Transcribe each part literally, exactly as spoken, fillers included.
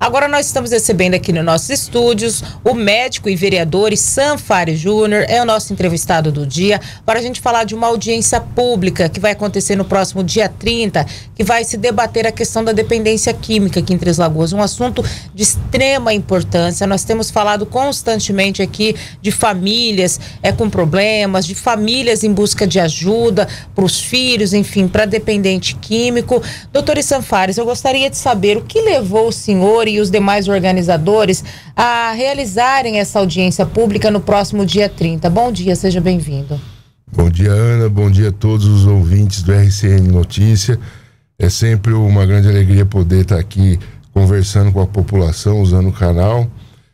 Agora nós estamos recebendo aqui nos nossos estúdios o médico e vereador Sam Fares Júnior, é o nosso entrevistado do dia, para a gente falar de uma audiência pública que vai acontecer no próximo dia trinta, que vai se debater a questão da dependência química aqui em Três Lagoas, um assunto de extrema importância. Nós temos falado constantemente aqui de famílias é, com problemas, de famílias em busca de ajuda para os filhos, enfim, para dependente químico. Doutor Sam Fares, eu gostaria de saber o que levou o senhor e os demais organizadores a realizarem essa audiência pública no próximo dia trinta. Bom dia, seja bem-vindo. Bom dia, Ana, bom dia a todos os ouvintes do R C N Notícia. É sempre uma grande alegria poder estar aqui conversando com a população, usando o canal.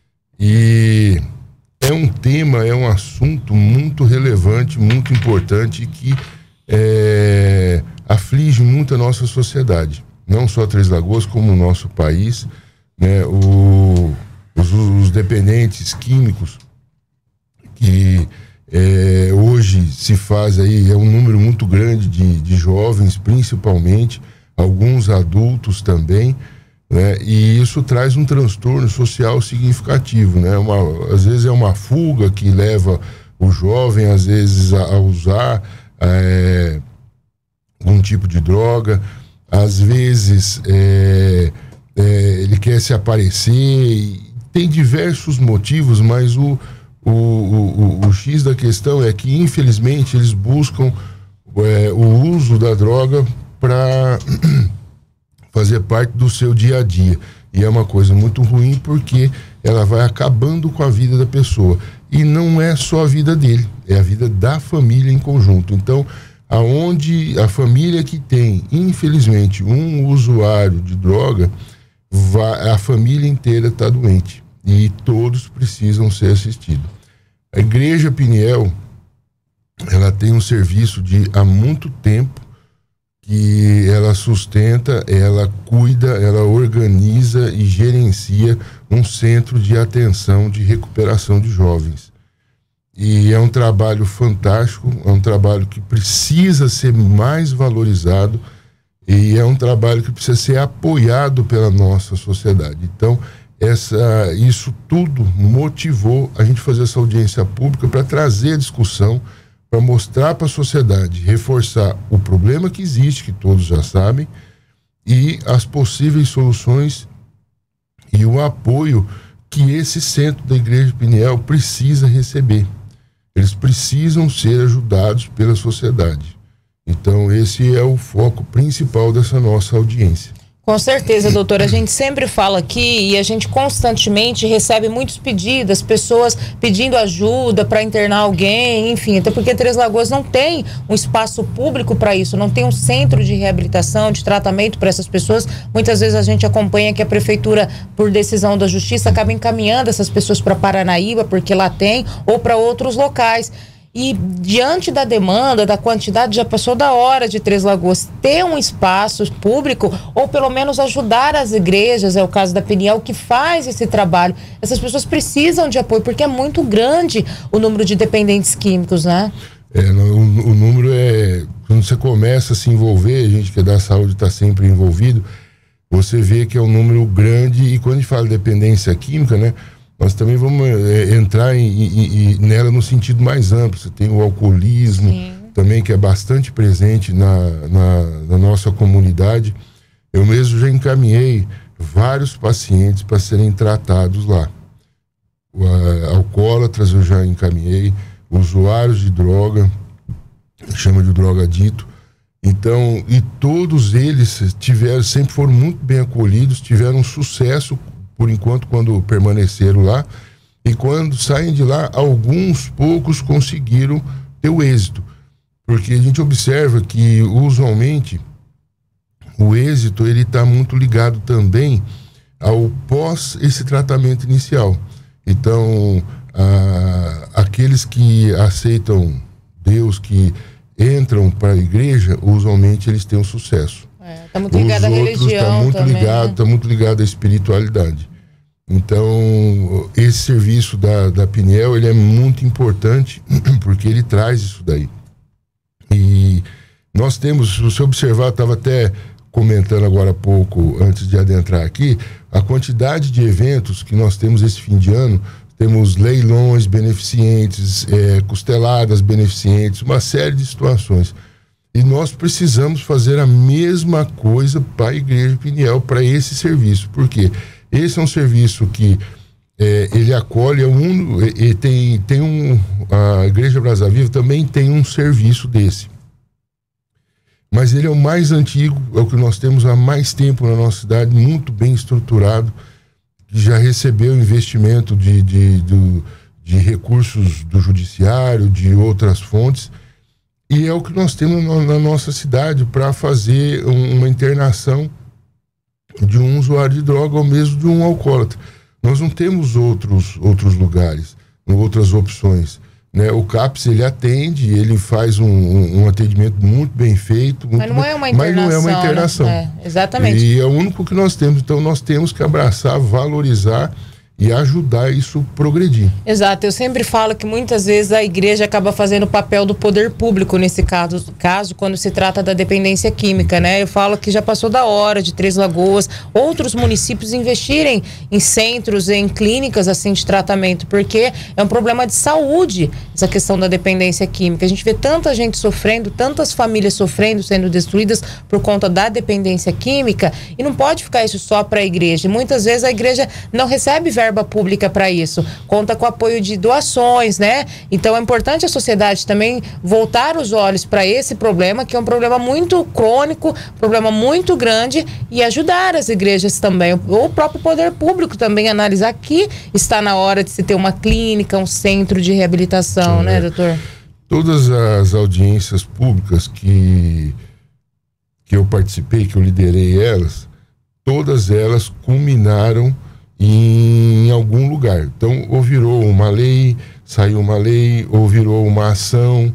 E é um tema, é um assunto muito relevante, muito importante, que é, aflige muito a nossa sociedade. Não só Três Lagoas, como o nosso país, né? O, os, os dependentes químicos que é, hoje se faz aí, é um número muito grande de, de jovens, principalmente, alguns adultos também, né? E isso traz um transtorno social significativo, né? Uma, às vezes é uma fuga que leva o jovem, às vezes, a, a usar é, algum tipo de droga. Às vezes é, é, ele quer se aparecer, e tem diversos motivos, mas o, o, o, o, o X da questão é que, infelizmente, eles buscam é, o uso da droga para fazer parte do seu dia a dia. E é uma coisa muito ruim, porque ela vai acabando com a vida da pessoa. E não é só a vida dele, é a vida da família em conjunto. Então, aonde a família que tem, infelizmente, um usuário de droga, vai, a família inteira está doente e todos precisam ser assistidos. A Igreja Peniel, ela tem um serviço de há muito tempo que ela sustenta, ela cuida, ela organiza e gerencia um centro de atenção de recuperação de jovens. E é um trabalho fantástico, é um trabalho que precisa ser mais valorizado e é um trabalho que precisa ser apoiado pela nossa sociedade. Então, essa, isso tudo motivou a gente fazer essa audiência pública para trazer a discussão, para mostrar para a sociedade, reforçar o problema que existe, que todos já sabem, e as possíveis soluções e o apoio que esse centro da Igreja Peniel precisa receber. Eles precisam ser ajudados pela sociedade. Então, esse é o foco principal dessa nossa audiência. Com certeza, doutor. A gente sempre fala aqui e a gente constantemente recebe muitos pedidos, pessoas pedindo ajuda para internar alguém, enfim, até porque Três Lagoas não tem um espaço público para isso, não tem um centro de reabilitação, de tratamento para essas pessoas. Muitas vezes a gente acompanha que a prefeitura, por decisão da justiça, acaba encaminhando essas pessoas para Paranaíba, porque lá tem, ou para outros locais. E diante da demanda, da quantidade, já passou da hora de Três Lagoas ter um espaço público, ou pelo menos ajudar as igrejas, é o caso da Peniel, que faz esse trabalho. Essas pessoas precisam de apoio, porque é muito grande o número de dependentes químicos, né? É, o, o número é... Quando você começa a se envolver, a gente que é da saúde está sempre envolvido, você vê que é um número grande. E quando a gente fala de dependência química, né? Nós também vamos é, entrar em, em, em, nela no sentido mais amplo. Você tem o alcoolismo, sim, também, que é bastante presente na, na, na nossa comunidade. Eu mesmo já encaminhei vários pacientes para serem tratados lá. O, a, alcoólatras eu já encaminhei, usuários de droga, chama de drogadito. Então, e todos eles tiveram, sempre foram muito bem acolhidos, tiveram sucesso por enquanto, quando permaneceram lá, e quando saem de lá, alguns poucos conseguiram ter o êxito, porque a gente observa que, usualmente, o êxito ele está muito ligado também ao pós esse tratamento inicial. Então, a, aqueles que aceitam Deus, que entram para a igreja, usualmente eles têm um sucesso. Está muito ligado à religião, tá muito também, ligado, né? Tá muito ligado à espiritualidade. Então, esse serviço da, da Peniel, ele é muito importante, porque ele traz isso daí. E nós temos, se você observar, estava até comentando agora há pouco, antes de adentrar aqui, a quantidade de eventos que nós temos esse fim de ano. Temos leilões beneficentes, é, costeladas beneficentes, uma série de situações. E nós precisamos fazer a mesma coisa para a Igreja Peniel, para esse serviço. Por quê? Esse é um serviço que é, ele acolhe, é um, e tem, tem um, a Igreja Brasa Viva também tem um serviço desse. Mas ele é o mais antigo, é o que nós temos há mais tempo na nossa cidade, muito bem estruturado, que já recebeu investimento de, de, de, de recursos do judiciário, de outras fontes, e é o que nós temos na, na nossa cidade para fazer um, uma internação de um usuário de droga ou mesmo de um alcoólatra. Nós não temos outros, outros lugares, outras opções. Né? O CAPS, ele atende, ele faz um, um, um atendimento muito bem feito. Muito mas não é uma internação. Mas não é uma internação. Né? É, exatamente. E é o único que nós temos. Então nós temos que abraçar, valorizar e ajudar isso a progredir. Exato, eu sempre falo que muitas vezes a igreja acaba fazendo o papel do poder público nesse caso, caso quando se trata da dependência química, né? Eu falo que já passou da hora de Três Lagoas, outros municípios investirem em centros, em clínicas assim de tratamento, porque é um problema de saúde essa questão da dependência química. A gente vê tanta gente sofrendo, tantas famílias sofrendo, sendo destruídas por conta da dependência química, e não pode ficar isso só para a igreja. Muitas vezes a igreja não recebe verba verba pública para isso, conta com apoio de doações, né? Então é importante a sociedade também voltar os olhos para esse problema, que é um problema muito crônico, problema muito grande, e ajudar as igrejas também, ou o próprio poder público também analisar que está na hora de se ter uma clínica, um centro de reabilitação, é, né, doutor? Todas as audiências públicas que que eu participei, que eu liderei elas, todas elas culminaram em algum lugar. Então, ou virou uma lei, saiu uma lei, ou virou uma ação.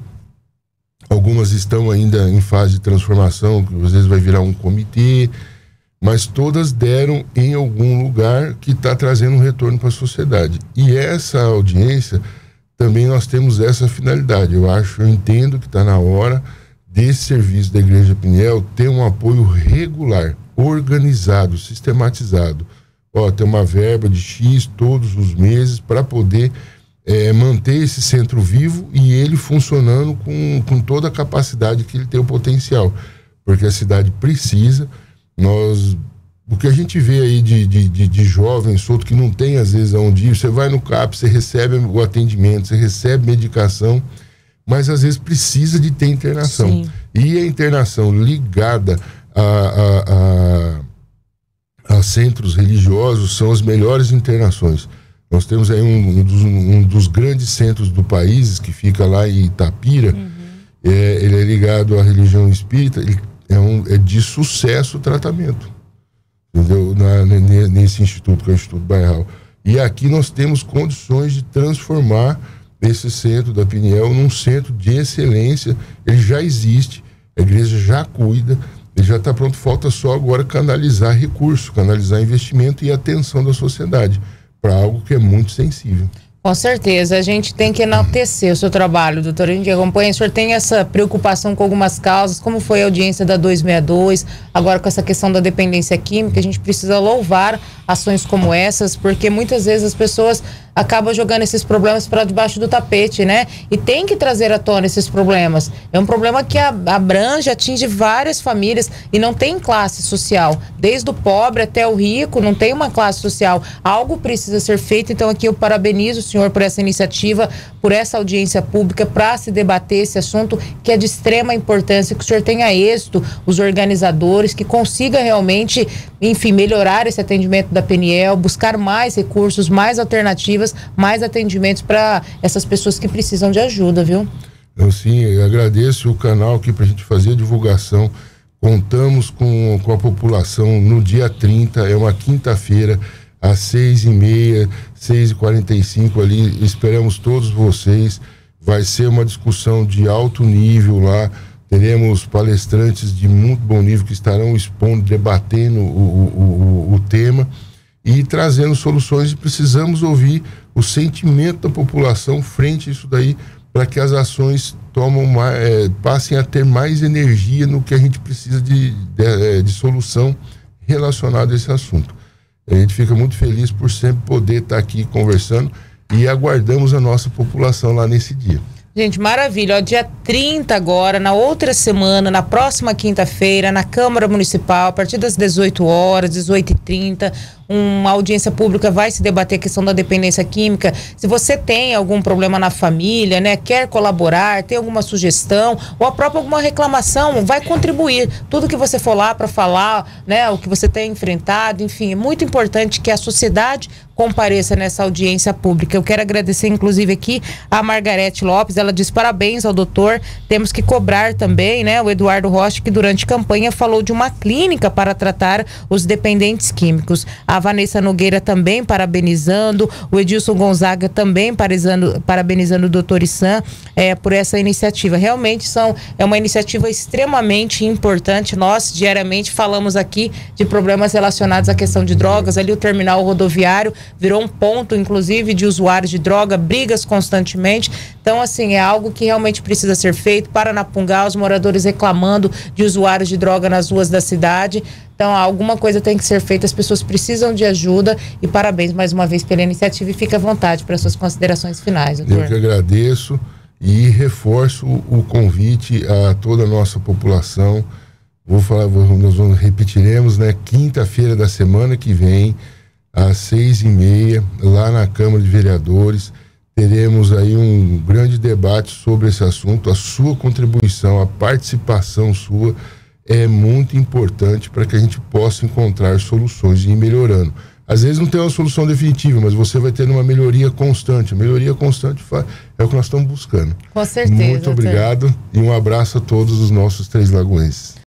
Algumas estão ainda em fase de transformação, que às vezes vai virar um comitê, mas todas deram em algum lugar que está trazendo um retorno para a sociedade. E essa audiência, também nós temos essa finalidade. Eu acho, eu entendo que está na hora desse serviço da Igreja Peniel ter um apoio regular, organizado, sistematizado. Ó, tem uma verba de X todos os meses para poder é, manter esse centro vivo e ele funcionando com, com toda a capacidade que ele tem o potencial. Porque a cidade precisa. Nós, o que a gente vê aí de, de, de, de jovem solto que não tem às vezes aonde ir, você vai no CAP, você recebe o atendimento, você recebe medicação, mas às vezes precisa de ter internação. Sim. E a internação ligada a... a, a a centros religiosos são as melhores internações. Nós temos aí um, um, dos, um dos grandes centros do país, que fica lá em Itapira, uhum. é, ele é ligado à religião espírita, ele é, um, é de sucesso o tratamento, entendeu? Na, nesse instituto, que é o Instituto Bairral. E aqui nós temos condições de transformar esse centro da Peniel num centro de excelência. Ele já existe, a igreja já cuida, ele já está pronto, falta só agora canalizar recurso, canalizar investimento e atenção da sociedade para algo que é muito sensível. Com certeza, a gente tem que enaltecer o seu trabalho, doutor. A gente acompanha, o senhor tem essa preocupação com algumas causas, como foi a audiência da duzentos e sessenta e dois, agora com essa questão da dependência química, a gente precisa louvar ações como essas, porque muitas vezes as pessoas acabam jogando esses problemas para debaixo do tapete, né? E tem que trazer à tona esses problemas. É um problema que abrange, atinge várias famílias e não tem classe social. Desde o pobre até o rico, não tem uma classe social. Algo precisa ser feito, então aqui eu parabenizo o senhor por essa iniciativa, por essa audiência pública, para se debater esse assunto que é de extrema importância, que o senhor tenha êxito, os organizadores, que consiga realmente, enfim, melhorar esse atendimento da Peniel, buscar mais recursos, mais alternativas, mais atendimentos para essas pessoas que precisam de ajuda, viu? Eu sim, eu agradeço o canal aqui para a gente fazer a divulgação. Contamos com, com a população no dia trinta, é uma quinta-feira, às seis e meia, seis e quarenta e cinco ali, esperamos todos vocês. Vai ser uma discussão de alto nível lá, teremos palestrantes de muito bom nível que estarão expondo, debatendo o, o, o, o tema e trazendo soluções, e precisamos ouvir o sentimento da população frente a isso daí, para que as ações tomam mais, é, passem a ter mais energia no que a gente precisa de, de, de solução relacionada a esse assunto. A gente fica muito feliz por sempre poder estar aqui conversando e aguardamos a nossa população lá nesse dia. Gente, maravilha. Ó, dia trinta agora, na outra semana, na próxima quinta-feira, na Câmara Municipal, a partir das dezoito horas, dezoito e trinta, uma audiência pública vai se debater a questão da dependência química. Se você tem algum problema na família, né, quer colaborar, tem alguma sugestão ou a própria alguma reclamação, vai contribuir. Tudo que você for lá para falar, né, o que você tem enfrentado, enfim, é muito importante que a sociedade compareça nessa audiência pública. Eu quero agradecer, inclusive, aqui a Margarete Lopes. Ela diz parabéns ao doutor. Temos que cobrar também, né, o Eduardo Rocha, que durante campanha falou de uma clínica para tratar os dependentes químicos. A Vanessa Nogueira também parabenizando, o Edilson Gonzaga também parabenizando, parabenizando o doutor Issan é, por essa iniciativa. Realmente são, é uma iniciativa extremamente importante. Nós diariamente falamos aqui de problemas relacionados à questão de drogas. Ali o terminal rodoviário virou um ponto, inclusive, de usuários de droga, brigas constantemente. Então, assim, é algo que realmente precisa ser feito. Paranapunga, os moradores reclamando de usuários de droga nas ruas da cidade. Então, alguma coisa tem que ser feita, as pessoas precisam de ajuda e parabéns mais uma vez pela iniciativa e fique à vontade para suas considerações finais, doutor. Eu que agradeço e reforço o convite a toda a nossa população. Vou falar, nós vamos, repetiremos, né? Quinta-feira da semana que vem, às seis e meia, lá na Câmara de Vereadores, teremos aí um grande debate sobre esse assunto. A sua contribuição, a participação sua é muito importante para que a gente possa encontrar soluções e ir melhorando. Às vezes não tem uma solução definitiva, mas você vai ter uma melhoria constante. A melhoria constante é o que nós estamos buscando. Com certeza. Muito obrigado e um abraço a todos os nossos Três Lagoenses.